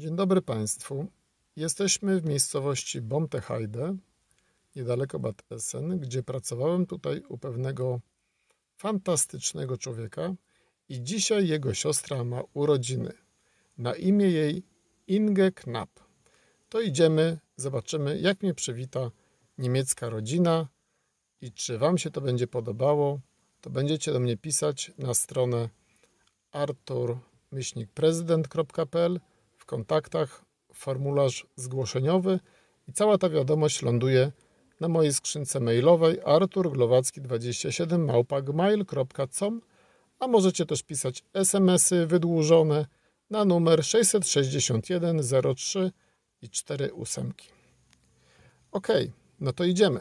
Dzień dobry Państwu. Jesteśmy w miejscowości Bomteheide, niedaleko Bad Essen, gdzie pracowałem tutaj u pewnego fantastycznego człowieka i dzisiaj jego siostra ma urodziny. Na imię jej Inge Knapp. To idziemy, zobaczymy, jak mnie przywita niemiecka rodzina i czy Wam się to będzie podobało, to będziecie do mnie pisać na stronę artur@prezydent.pl. W kontaktach formularz zgłoszeniowy i cała ta wiadomość ląduje na mojej skrzynce mailowej arturglowacki27@gmail.com, a możecie też pisać SMS-y wydłużone na numer 661 03 i 4 ósemki. Ok, no to idziemy.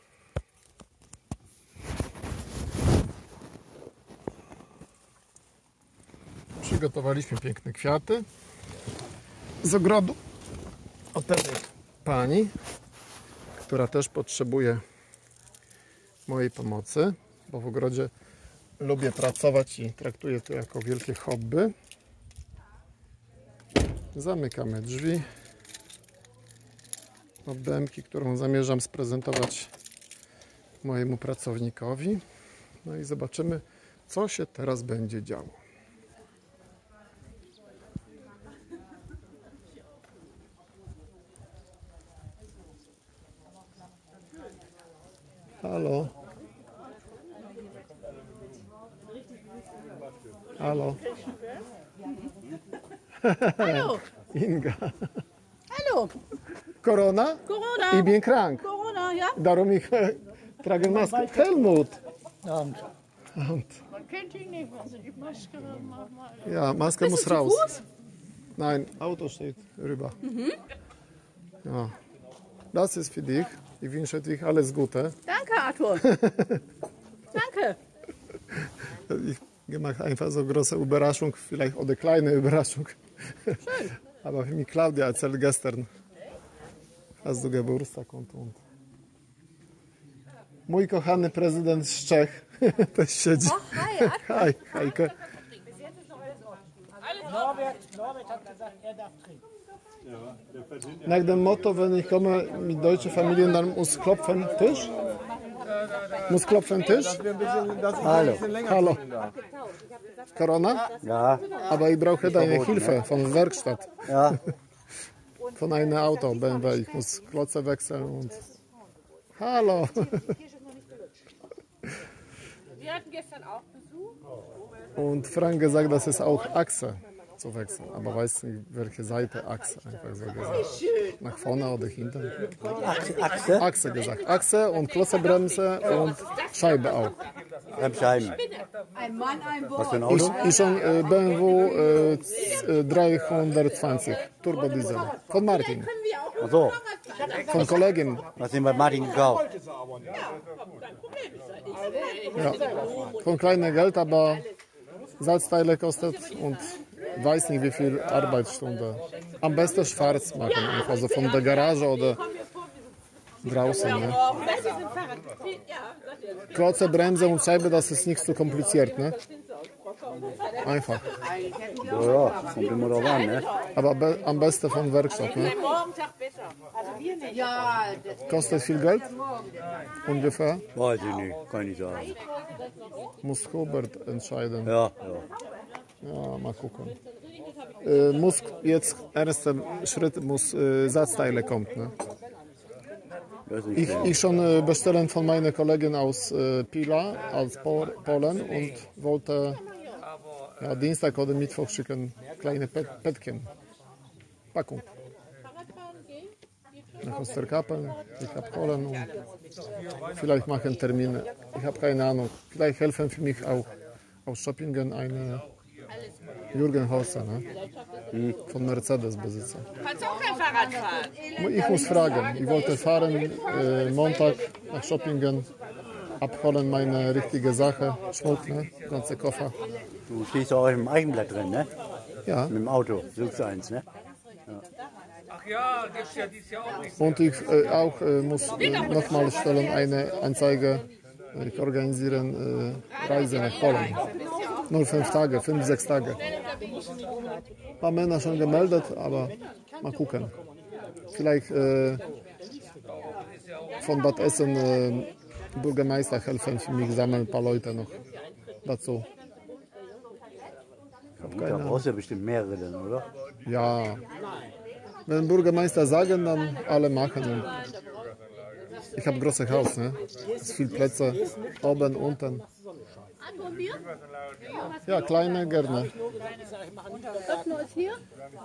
Przygotowaliśmy piękne kwiaty z ogrodu od pewnej pani, która też potrzebuje mojej pomocy, bo w ogrodzie lubię pracować i traktuję to jako wielkie hobby. Zamykamy drzwi od dębki, którą zamierzam sprezentować mojemu pracownikowi. No i zobaczymy, co się teraz będzie działo. Hallo. Hallo. Hallo. Inga. Hallo. Corona? Corona. Ich bin krank. Corona, ja? Darum ich trage Maske. Helmut. Abend. Abend. Man kennt ihn nicht, also die Maske mal. Ja, Maske muss Bist du zu raus. Fuß? Nein, Auto steht rüber. Ja. Das ist für dich. Ich wünsche dir alles Gute. Danke, Arthur. Danke. Ich mache einfach so große Überraschung, vielleicht oder kleine Überraschung. Schön. Aber für mich Claudia erzählt gestern, hast du Geburtstag und. Mój kochany prezydent z Czech też siedzi. Oh, hi, Arthur. Hi, Heike. Norbert hat gesagt, er darf trinken. Nach dem Motto, wenn ich komme mit deutschen Familien, dann muss klopfen Tisch. Muss klopfen Tisch. Hallo. Hallo. Corona? Ja, Aber ich brauche deine Hilfe von Werkstatt. ja. Von einem Auto, BMW. Ich muss Klotze wechseln und... Hallo. Wir hatten gestern auch Besuch. Und Frank gesagt, das ist auch Achse zu wechseln. Aber weiß nicht, welche Seite Achse. Einfach so gesagt. Nach vorne oder hinten. Achse, Achse gesagt. Achse und Klotzebremse und Scheibe auch. Bremsscheiben. Ein Mann, ein Was für ein Wort. Auto? Ich schon BMW 320 Turbodiesel. Von Martin. Ach so, Von Kollegin. was sind bei Martin gekauft? Ja. Von kleinem Geld, aber Salzteile kostet und weiß nicht wie viel Arbeitsstunde. Am besten schwarz machen, also von der Garage oder draußen. Ne? Klotze, Bremse und Scheibe, das ist nicht so kompliziert. Ne? Einfach. Ja, ja, kommt immer drauf an, ne? Aber am besten von Werkstatt. Ne? Morgentag besser. Also wir nicht. Ja, das Kostet viel Geld? Ungefähr? Weiß ich nicht, kann ich nicht sagen. Muss Hubert entscheiden. Ja, ja. Ja, mal gucken. Muss jetzt, erster Schritt muss Satzteile kommt. Ne? Weiß ich nicht. Ich schon bestellen von meiner Kollegin aus Pila, aus Polen und wollte ja, Dienstag oder Mittwoch schicken kleine Päckchen. Packung. Nach Osterkappeln, ich habe Polen und vielleicht machen Termine. Ich habe keine Ahnung. Vielleicht helfen für mich auch aus Shoppingen eine Jürgen Hauser, ne? Von Mercedes-Besitzer. kannst auch kein Fahrrad fahren. Ich muss fragen. Ich wollte fahren Montag nach Shoppingen, abholen meine richtige Sache, Schmuck, ne? Ganze Koffer. Du stehst auch im Eigenblatt drin, ne? Ja. Mit dem Auto, suchst du eins, ne? Ja, gibt's ja dieses Jahr auch nicht. Und ich auch muss nochmal stellen eine Anzeige Ich organisiere Reise nach Polen. Nur 5 Tage, 5, 6 Tage. Haben Männer schon gemeldet, aber mal gucken. Vielleicht von Bad Essen Bürgermeister helfen für mich, sammeln ein paar Leute noch dazu. Da brauchst du ja bestimmt mehrere dann, oder? Ja, wenn Bürgermeister sagen, dann alle machen. Und ich habe ein großes Haus, ne? Es ist viel Plätze, oben, unten. Ja, kleine gerne. Öffnen ist hier.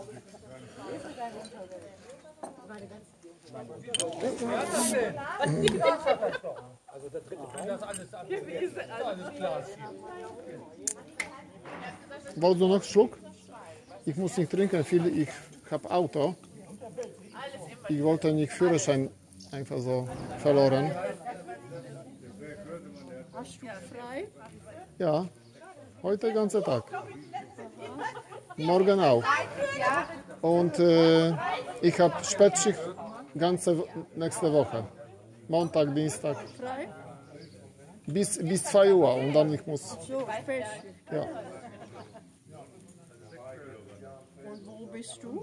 Wolltest du noch einen Schluck? Ich muss nicht trinken viel, ich habe Auto. Ich wollte nicht Führerschein einfach so verloren. Hast du frei? Ja, heute den ganzen Tag. Morgen auch. Und ich habe Spätschicht ganze nächste Woche. Montag, Dienstag. Frei? Bis 2 Uhr und dann ich muss. So, fest. Ja. Und wo bist du?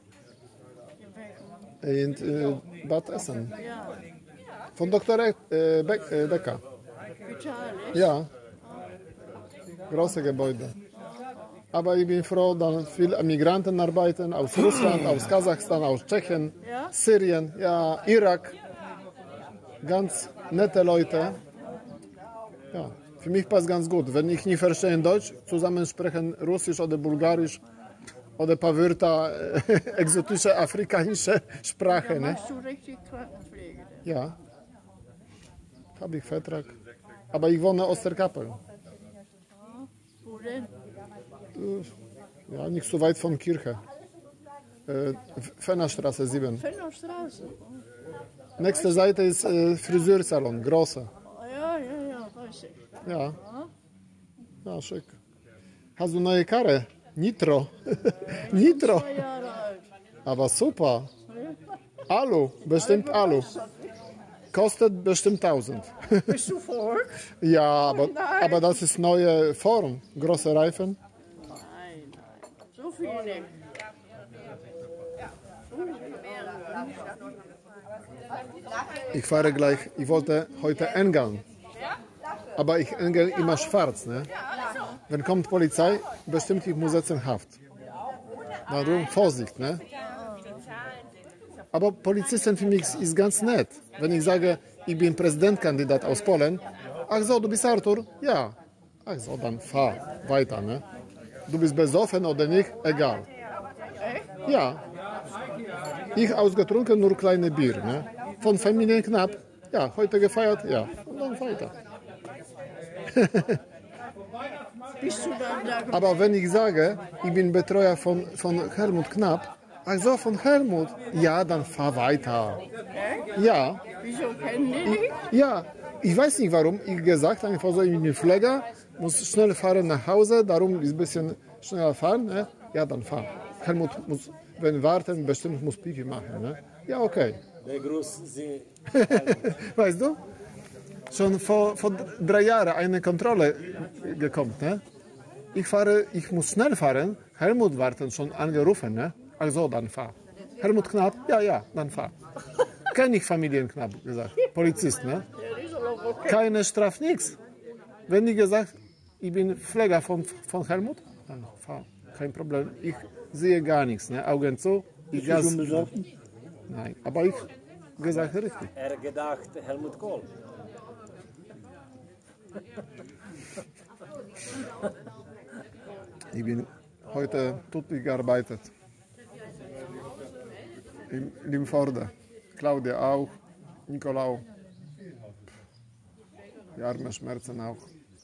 In welchem? In Bad Essen. Ja, Von Dr. Decker. Vitalis. Ja. Große Gebäude. Aber ich bin froh, dass viele Migranten arbeiten aus Russland, aus Kasachstan, aus Tschechien, Ja? Syrien, ja, Irak. Ganz nette Leute. Ja, für mich passt ganz gut. Wenn ich nicht verstehe Deutsch, zusammen sprechen Russisch oder Bulgarisch oder ein paar Wörter exotische afrikanische Sprache. Ne? Machst du richtig Krankenpflege? Ja, habe ich Vertrag. Aber ich wohne in Osterkappel. Wo denn? Ja, nicht so weit von Kirche. Fennerstraße 7. Fennerstraße. Nächste Seite ist Friseursalon, große. Ja, weiß ich. Ja. Ja, schick. Hast du neue Karre? Nitro. Nitro. 2 Jahre alt. Aber super. Alu, bestimmt Alu. Kostet bestimmt 1000. Bist du verrückt? Ja, Nein. aber das ist neue Form. Große Reifen. Nein. So viel nicht. Ich fahre gleich, ich wollte heute engeln. Aber ich engel immer schwarz. Ne? Wenn kommt Polizei, bestimmt ich muss jetzt in Haft. Darum Vorsicht. Ne? Aber Polizisten für mich ist ganz nett. Wenn ich sage, ich bin Präsidentkandidat aus Polen, ach so, du bist Artur? Ja. Ach so, dann fahr weiter. Ne? Du bist besoffen oder nicht? Egal. Ja. Ich ausgetrunken, nur kleine Bier. Ne? Von Familien knapp. Ja, heute gefeiert, ja. Und dann weiter. Bist du dann da? Aber wenn ich sage, ich bin Betreuer von Helmut Knapp, ach so, von Helmut, ja, dann fahr weiter. Ja, Wieso kennen die dich? ja, ich weiß nicht warum. Ich gesagt einfach so, ich bin Pfleger, muss schnell fahren nach Hause, darum ist ein bisschen schneller fahren. Ne? Ja, dann fahr. Helmut muss, wenn warten, bestimmt muss Pipi machen. Ne? Ja, okay. Der Gruß Sie. Weißt du? Schon vor 3 Jahren eine Kontrolle gekommen. Ne? Ich muss schnell fahren. Helmut warten schon angerufen. Ne? Also dann fahr. Helmut Knapp, ja, dann fahr. Kenn ich Familienknapp gesagt. Polizist, ne? Keine Strafe, nichts. Wenn ich gesagt, ich bin Pfleger von Helmut, dann fahr. Kein Problem. Ich sehe gar nichts. Ne? Augen zu. Ich Bist du schon besoffen? Nein, aber ich gesagt richtig. Er gedacht Helmut Kohl. Ich bin heute tüchtig gearbeitet. In Limforde. Claudia auch. Nikolaus. Die arme Schmerzen auch.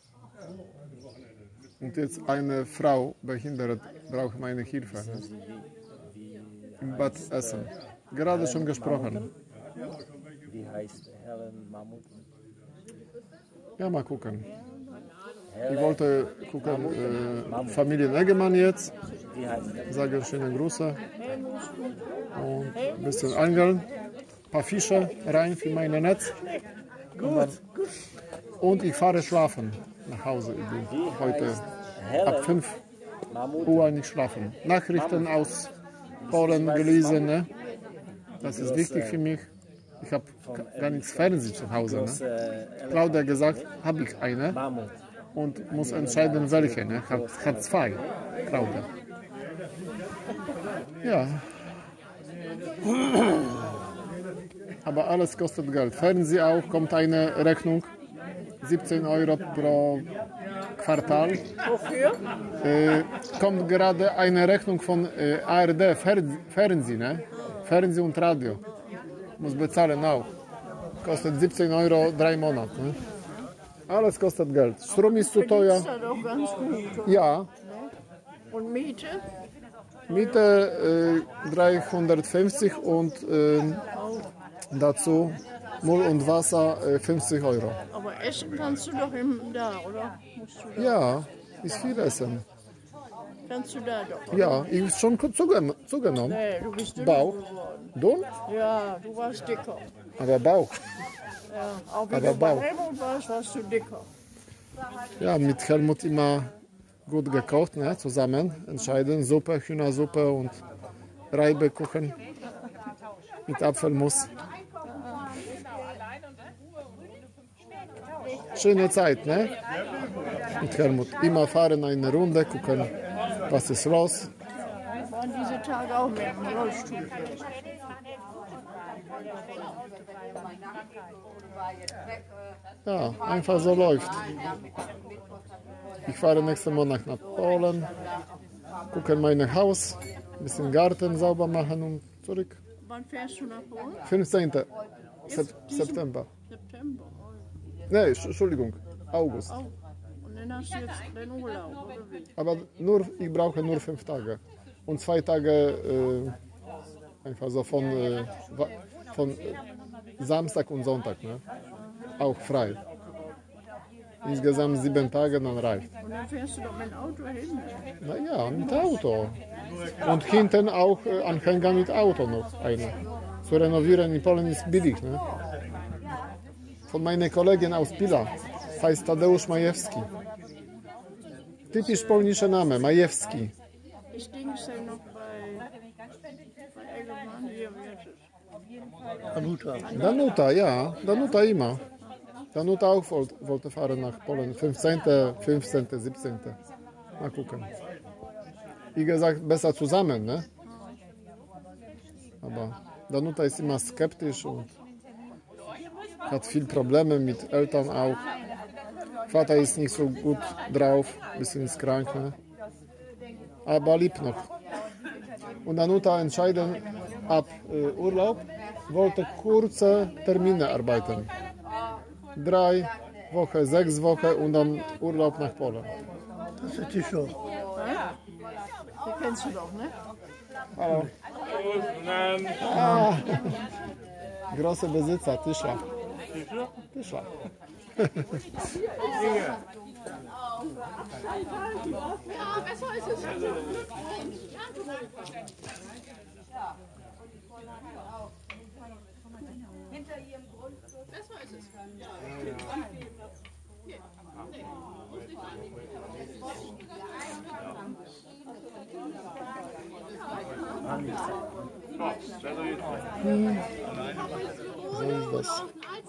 Und jetzt eine Frau, behindert, braucht meine Hilfe. Ne? Im Bad Essen. Gerade schon gesprochen. Wie heißt Helen Mammut? Ja, mal gucken. Ich wollte gucken, Familie Eggemann jetzt. Wie heißt er? Sage schöne Grüße. Und ein bisschen angeln. Ein paar Fische rein für mein Netz. Und dann Und ich fahre schlafen nach Hause. Ich bin heute ab 5 Uhr nicht schlafen. Nachrichten aus Polen gelesen. Ne? Das ist wichtig für mich. Ich habe gar nichts Fernsehen zu Hause. Ne? Claudia gesagt, habe ich eine Mammut. und muss entscheiden, welche. Ne? Hat 2, Claudia. Ja. Aber alles kostet Geld. Fernsehen auch, kommt eine Rechnung, 17 Euro pro Quartal. Wofür? Kommt gerade eine Rechnung von ARD, Fernsehen, ne? Fernsehen und Radio. Muss bezahlen auch. Kostet 17 Euro 3 Monate. Ne? Alles kostet Geld. Strom ist zu teuer. Ist das doch ganz gut. Ja, Und Miete? Miete 350 und dazu Müll und Wasser 50 Euro. Aber essen kannst du doch da, oder? Musst du da? Ja, ist viel Essen. Kannst du da doch? Ja, ich habe schon zugenommen. Nee, du bist dünn Bauch. geworden. Dumm, Ja, du warst dicker. aber Bauch. Ja, auch wenn Aber du bei Bauch. Helmut warst du dicker. Ja, mit Helmut immer gut gekocht, ne, zusammen. Entscheiden, Suppe, Hühnersuppe und Reibekuchen mit Apfelmus. Schöne Zeit, ne? Mit Helmut. Immer fahren eine Runde, gucken, was ist los. Wir waren diese Tage auch mit dem Rollstuhl. Ja, einfach so läuft. Ich fahre nächsten Monat nach Polen, gucke mein Haus, ein bisschen Garten sauber machen und zurück. Wann fährst du nach Polen? 15. September. September. Nee, Entschuldigung, August. Oh. Und dann hast du jetzt den Urlaub, oder wie? Aber ich brauche nur 5 Tage. Und 2 Tage einfach so von Samstag und Sonntag. Ne? Auch frei. Insgesamt 7 Tage, dann reicht. Und dann fährst du doch mit dem Auto hin. Naja, mit Auto. Und hinten auch Anhänger mit Auto noch eine. Zu renovieren in Polen ist billig. Ne? Von meiner Kollegin aus Pila. Heißt Tadeusz Majewski. Typisch polnischer Name, Majewski. Ich denke es ja noch bei Eggermann hier wird es. Danuta, ja. Danuta immer. Danuta auch wollte fahren nach Polen. 15., 17. Mal gucken. Wie gesagt, besser zusammen, ne? Aber Danuta ist immer skeptisch und hat viel Probleme mit Eltern auch. Vater ist nicht so gut drauf, bisschen ist krank, ne? Aber liebt noch. Und Danuta entscheiden ab Urlaub, wollte kurze Termine arbeiten. 3 Wochen, 6 Wochen und dann Urlaub nach Polen. Das ist die Show. Die kennst du doch, ne? Hallo. Große Besitzer, Tischler. Tischler. So ist das.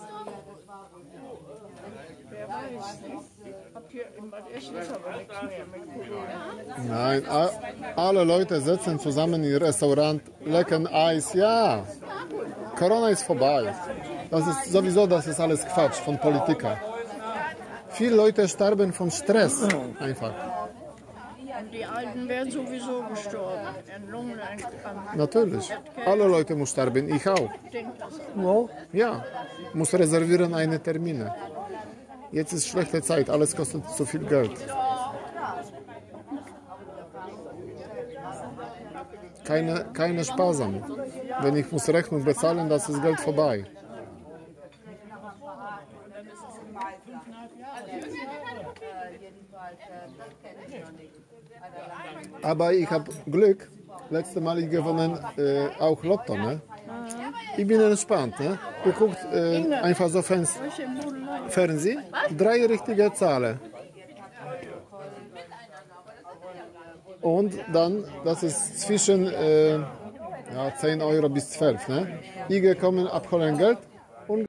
Wer weiß, ne? Habt ihr im Bad Essen ist aber nichts mehr mit Kollegen. Nein, alle Leute sitzen zusammen im Restaurant, lecken Eis, ja. Corona ist vorbei. Das ist sowieso, das ist alles Quatsch von Politikern. Viele Leute sterben von Stress einfach. Und die Alten werden sowieso gestorben. An Lungenerkrankungen. Natürlich. Alle Leute müssen sterben, ich auch. Ich denke das auch. No? Ja, muss reservieren eine Termine. Jetzt ist schlechte Zeit, alles kostet zu viel Geld. Keine Sparsam. Wenn ich muss Rechnung bezahlen, das ist Geld vorbei. Aber ich habe Glück. Letztes Mal ich gewonnen auch Lotto, ne? Ich bin entspannt. Ne? Geguckt einfach so Fernsehen. 3 richtige Zahlen. Und dann, das ist zwischen 10 Euro bis 12. Ne? Ich gekommen, abholen Geld.